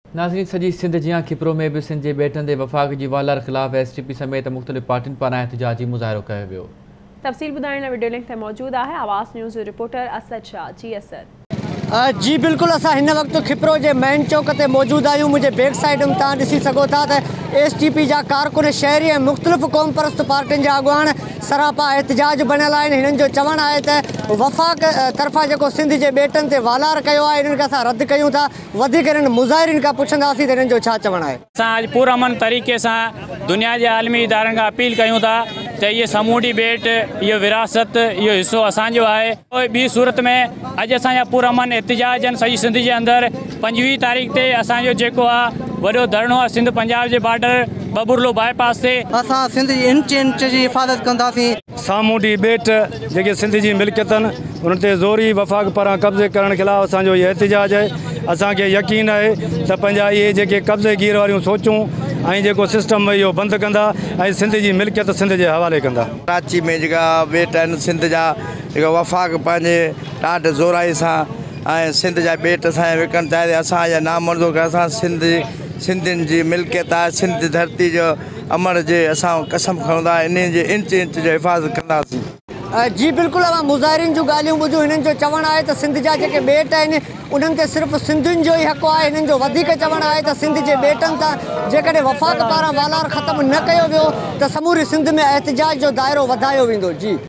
नाज़रीन, सॼी सिंध जियां खिपरो में भी सिंध के बेटन के वफ़ाक़ की वालार ख़िलाफ़ STP समेत मुख़्तलिफ़ पार्टियुनि पारां एहतजाजी मुज़ाहिरो कयो वियो। तफ़सील ॿुधाइण लाइ वीडियो लिंक ते मौजूद है आवाज़ न्यूज़ रिपोर्टर असद शाह। जी असद। जी बिल्कुल, असां हिन वक्त खिपरो के मेन चौक ते मौजूद आहियूं। मुझे बैक साइड में तुम ॾिसी सको था STP जा कारकुन शहरी मुख़्तलिफ़ क़ौम परस्त पार्टियुनि जा अॻुवान सरापा एहतजाज बनियल आहिनि। हिननि जो चवणु आहे त वफ़ाक़ तरफ़ां जेको सिंध जे बेटनि ते वालार कयो आहे इन्हनि खे असां रद्द कयूं था। वधीक इन्हनि मुज़ाहिरीन खां पुछंदासीं त इन्हनि जो छा चवणु आहे। असां अॼु पुरअमन तरीक़े सां दुनिया जे आलमी इदारनि खां अपील कयूं था त इहे समूरी बेट, इहो विरासत, इहो हिसो असांजो आहे। ॿी सूरत में अॼु असांजा पुरअमन एहतजाज आहिनि सॼी सिंध जे अंदरि। 25 तारीख़ ते असांजो जेको आहे वॾो धरणो आहे सिंध पंजाब जे बॉर्डर बबुरलो बाईपास ते। असां सिंध जी इंच इंच जी हिफ़ाज़त कंदासीं। सामूंडी बेट जेके सिंध जी मिल्कियत आहिनि उन ते ज़ोरी वफ़ाक़ पारां कब्ज़े करण ख़िलाफ़ असांजो इहो एहतजाज आहे। असांखे यकीन आहे त पंहिंजा इहे जेके कब्ज़े गिर वारियूं सोचूं ऐं जेको सिस्टम इहो बंदि कंदा ऐं सिंध जी मिल्कियत सिंध जे हवाले कंदा। कराची में जेका बेट आहिनि सिंध जा जेका वफ़ाक़ पंहिंजे ॾाढे ज़ोराई सां ऐं सिंध जा बेट असांजा विकण चाहिए। असांजा नामर्दो कि असां सिंधियुनि जी मिल्कियत आहे, सिंध धरती जो अमर जे असां कसम खणंदा इन जे इंच इंच जो हिफ़ाज़त कंदासीं। जी बिल्कुल, अवां मुज़ाहिरीन जूं ॻाल्हियूं ॿुधियूं। हिननि जो चवणु आहे त सिंध जा जेके बेट आहिनि उन्हनि ते सिर्फ़ु सिंधियुनि जो ई हक़ आहे। हिननि जो वधीक चवणु आहे त सिंध जे बेटनि तां जेकॾहिं वफ़ाक़ पारां वालार ख़तमु न कयो वियो त समूरी सिंध में एहतजाज जो दाइरो वधायो वेंदो। जी।